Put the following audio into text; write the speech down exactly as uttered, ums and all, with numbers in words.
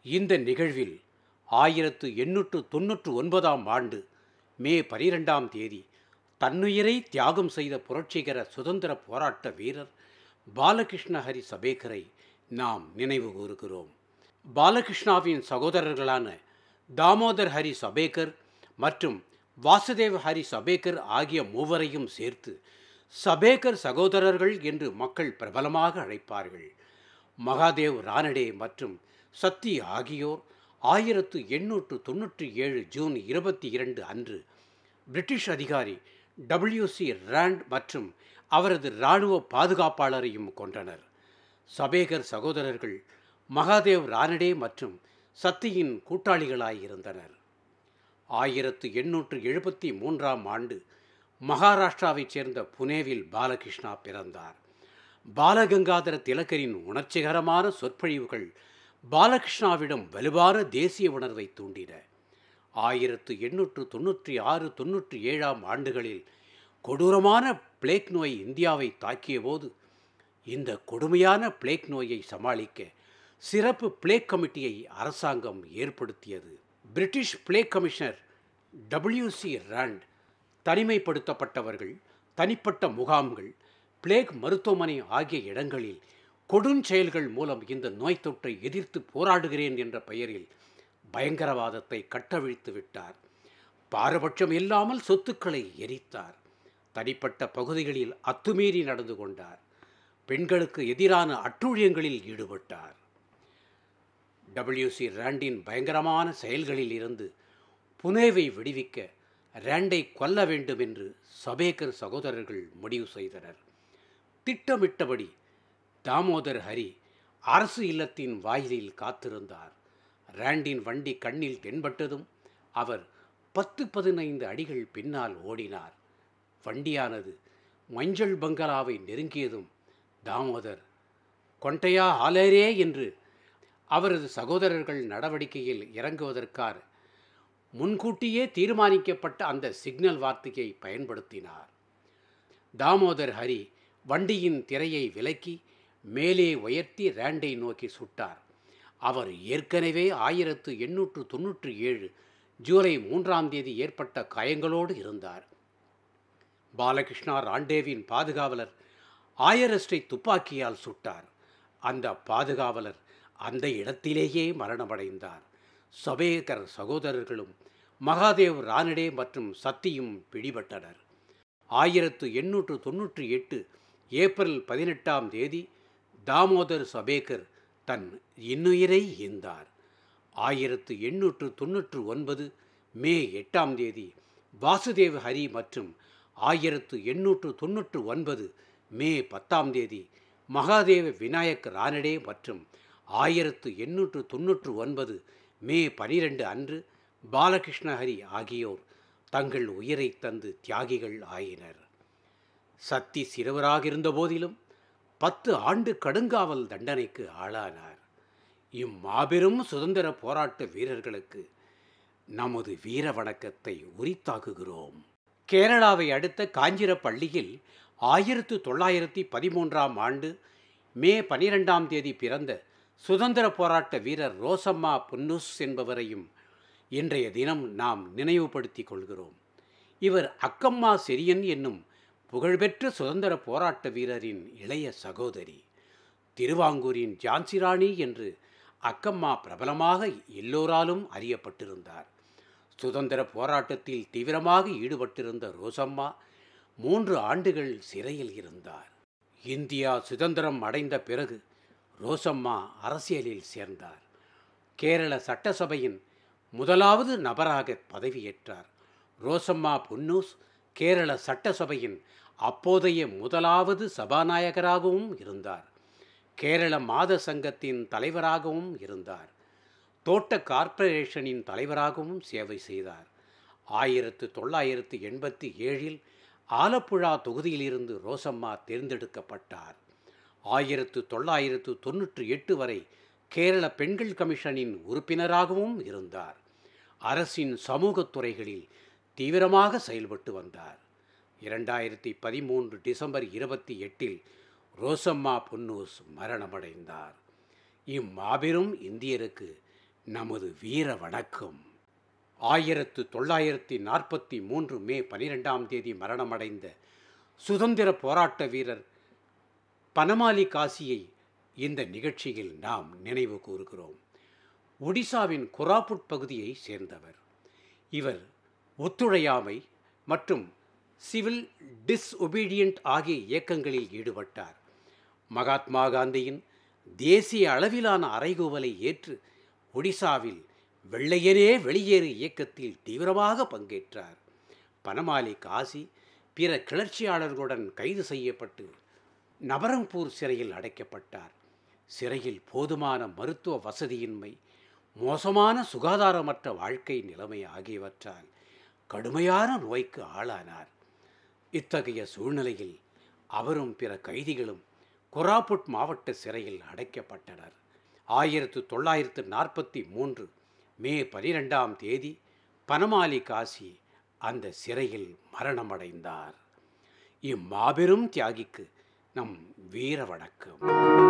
இந்த நிகழ்வில் ஆயிரத்து எண்ணூற்று தொன்னூற்று ஒன்பதாம் ஆண்டு மே பனிரெண்டாம் தேதி தன்னுயிரை தியாகம் செய்த புரட்சிகர சுதந்திர போராட்ட வீரர் பாலகிருஷ்ண ஹரி சபேகரை நாம் நினைவு கூறுகிறோம். பாலகிருஷ்ணாவின் சகோதரர்களான தாமோதர் ஹரி சபேகர் மற்றும் வாசுதேவ் ஹரி சபேகர் ஆகிய மூவரையும் சேர்த்து சபேகர் சகோதரர்கள் என்று மக்கள் பிரபலமாக அழைப்பார்கள். மகாதேவ் ரானடே மற்றும் சத்தி ஆகியோர் ஆயிரத்து எண்ணூற்று தொன்னூற்றி ஏழு ஜூன் இருபத்தி இரண்டு அன்று பிரிட்டிஷ் அதிகாரி டபிள்யூ சி ராண்ட் மற்றும் அவரது இராணுவ பாதுகாப்பாளரையும் கொன்றனர். சபேகர் சகோதரர்கள் மகாதேவ் ரானடே மற்றும் சத்தியின் கூட்டாளிகளாயிருந்தனர். ஆயிரத்து எண்ணூற்று எழுபத்தி மூன்றாம் ஆண்டு மகாராஷ்டிராவைச் சேர்ந்த புனேவில் பாலகிருஷ்ணா பிறந்தார். பாலகங்காதர திலகரின் உணர்ச்சிகரமான சொற்பொழிவுகள் பாலகிருஷ்ணாவிடம் வலுவான தேசிய உணர்வை தூண்டின. ஆயிரத்து எண்ணூற்று தொன்னூற்றி ஆறு தொன்னூற்றி ஏழாம் ஆண்டுகளில் கொடூரமான பிளேக் நோய் இந்தியாவை தாக்கிய போது இந்த கொடுமையான பிளேக் நோயை சமாளிக்க சிறப்பு பிளேக் கமிட்டியை அரசாங்கம் ஏற்படுத்தியது. British plague commissioner W C Rand தனிமைப்படுத்தப்பட்டவர்கள், தனிப்பட்ட முகாம்கள், பிளேக் மருத்துவமனை ஆகிய இடங்களில் கொடுஞ்செயல்கள் மூலம் இந்த நோய் தொற்றை எதிர்த்து போராடுகிறேன் என்ற பெயரில் பயங்கரவாதத்தை கட்டவிழ்த்து விட்டார். பாரபட்சம் இல்லாமல் சொத்துக்களை எரித்தார். தனிப்பட்ட பகுதிகளில் அத்துமீறி நடந்து கொண்டார். பெண்களுக்கு எதிரான அட்டூழியங்களில் ஈடுபட்டார். டபிள்யூ சி ராண்டின் பயங்கரமான செயல்களில் இருந்து புனேவை விடுவிக்க ராண்டை கொல்ல வேண்டும் என்று சபேகர் சகோதரர்கள் முடிவு செய்தனர். திட்டமிட்டபடி தாமோதர் ஹரி அரசு இல்லத்தின் வாயிலில் காத்திருந்தார். ராண்டின் வண்டி கண்ணில் தென்பட்டதும் அவர் பத்து பதினைந்து அடிகள் பின்னால் ஓடினார். வண்டியானது மஞ்சள் பங்களாவை நெருங்கியதும் தாமோதர் கொண்டையா ஆலேரே என்று அவரது சகோதரர்கள் நடவடிக்கையில் இறங்குவதற்காக முன்கூட்டியே தீர்மானிக்கப்பட்ட அந்த சிக்னல் வார்த்தையை பயன்படுத்தினார். தாமோதர் ஹரி வண்டியின் திரையை விலக்கி மேலே உயர்த்தி ராண்டை நோக்கி சுட்டார். அவர் ஏற்கனவே ஆயிரத்து எண்ணூற்று தொன்னூற்றி ஏழு ஜூலை மூன்றாம் தேதி ஏற்பட்ட காயங்களோடு இருந்தார். பாலகிருஷ்ணா ராண்டேவின் பாதுகாவலர் ஆயரஸ்டை துப்பாக்கியால் சுட்டார். அந்த பாதுகாவலர் அந்த இடத்திலேயே மரணமடைந்தார். சபேகர் சகோதரர்களும் மகாதேவ் ரானடே மற்றும் சத்தியும் பிடிபட்டனர். ஆயிரத்து எண்ணூற்று தொன்னூற்றி எட்டு ஏப்ரல் பதினெட்டாம் தேதி தாமோதர் சபேகர் தன் இன்னுயிரை ஈந்தார். ஆயிரத்து எண்ணூற்று தொன்னூற்று ஒன்பது மே எட்டாம் தேதி வாசுதேவ் ஹரி மற்றும் ஆயிரத்து எண்ணூற்று தொன்னூற்று ஒன்பது மே பத்தாம் தேதி மகாதேவ விநாயக் ரானடே மற்றும் ஆயிரத்து எண்ணூற்று தொன்னூற்று ஒன்பது மே பனிரெண்டு அன்று பாலகிருஷ்ண ஹரி ஆகியோர் தங்கள் உயிரை தந்து தியாகிகள் ஆயினர். சத்தி சிறுவராக இருந்த போதிலும் பத்து ஆண்டு கடுங்காவல் தண்டனைக்கு ஆளானார். இம்மாபெரும் சுதந்திர போராட்ட வீரர்களுக்கு நமது வீர வணக்கத்தை உரித்தாக்குகிறோம். கேரளாவை அடுத்த காஞ்சிரப்பள்ளியில் ஆயிரத்து தொள்ளாயிரத்தி பதிமூன்றாம் ஆண்டு மே பனிரெண்டாம் தேதி பிறந்த சுதந்திர போராட்ட வீரர் ரோசம்மா புன்னூஸ் என்பவரையும் இன்றைய தினம் நாம் நினைவுபடுத்திக் கொள்கிறோம். இவர் அக்கம்மா செரியன் என்னும் புகழ்பெற்ற சுதந்திர போராட்ட வீரரின் இளைய சகோதரி. திருவாங்கூரின் ஜான்சிராணி என்று அக்கம்மா பிரபலமாக எல்லோராலும் அறியப்பட்டிருந்தார். சுதந்திர போராட்டத்தில் தீவிரமாக ஈடுபட்டிருந்த ரோசம்மா மூன்று ஆண்டுகள் சிறையில் இருந்தார். இந்தியா சுதந்திரம் அடைந்த பிறகு ரோசம்மா அரசியலில் சேர்ந்தார். கேரள சட்டசபையின் முதலாவது நபராக பதவியேற்றார். ரோசம்மா புன்னூஸ் கேரள சட்டசபையின் அப்போதைய முதலாவது சபாநாயகராகவும் இருந்தார். கேரள மாத சங்கத்தின் தலைவராகவும் இருந்தார். தோட்ட கார்ப்பரேஷனின் தலைவராகவும் சேவை செய்தார். ஆயிரத்து தொள்ளாயிரத்து எண்பத்தி ஏழில் ஆலப்புழா தொகுதியிலிருந்து ரோசம்மா தேர்ந்தெடுக்கப்பட்டார். ஆயிரத்து தொள்ளாயிரத்து தொன்னூற்றி எட்டு வரை கேரள பெண்கள் கமிஷனின் உறுப்பினராகவும் இருந்தார். அரசின் சமூகத் துறைகளில் தீவிரமாக செயல்பட்டு வந்தார். இரண்டாயிரத்தி பதிமூன்று டிசம்பர் இருபத்தி எட்டில் ரோசம்மா புன்னூஸ் மரணமடைந்தார். இம்மாபெரும் இந்தியருக்கு நமது வீர வணக்கம். ஆயிரத்து தொள்ளாயிரத்தி நாற்பத்தி மூன்று மே பனிரெண்டாம் தேதி மரணமடைந்த சுதந்திர போராட்ட வீரர் பனமாலி காசியை இந்த நிகழ்ச்சியில் நாம் நினைவு கூறுகிறோம். ஒடிசாவின் கோராபுட் பகுதியை சேர்ந்தவர். இவர் ஒத்துழையாமை மற்றும் சிவில் டிஸ்ஒபீடியன்ட் ஆகிய இயக்கங்களில் ஈடுபட்டார். மகாத்மா காந்தியின் தேசிய அளவிலான அறைகூவலை ஏற்று ஒடிசாவில் வெள்ளையனே வெளியேறு இயக்கத்தில் தீவிரமாக பங்கேற்றார். பனமாலி காசி பிற கிளர்ச்சியாளர்களுடன் கைது செய்யப்பட்டு நபரங்பூர் சிறையில் அடைக்கப்பட்டார். சிறையில் போதுமான மருத்துவ வசதியின்மை, மோசமான சுகாதாரமற்ற வாழ்க்கை நிலைமை ஆகியவற்றால் கடுமையான நோய்க்கு ஆளானார். இத்தகைய சூழ்நிலையில் அவரும் பிற கைதிகளும் கோராபுட் மாவட்ட சிறையில் அடைக்கப்பட்டனர். ஆயிரத்து தொள்ளாயிரத்து நாற்பத்தி மூன்று மே பனிரெண்டாம் தேதி பனமாலி காசி அந்த சிறையில் மரணமடைந்தார். இம்மாபெரும் தியாகிக்கு நம் வீர வணக்கம்.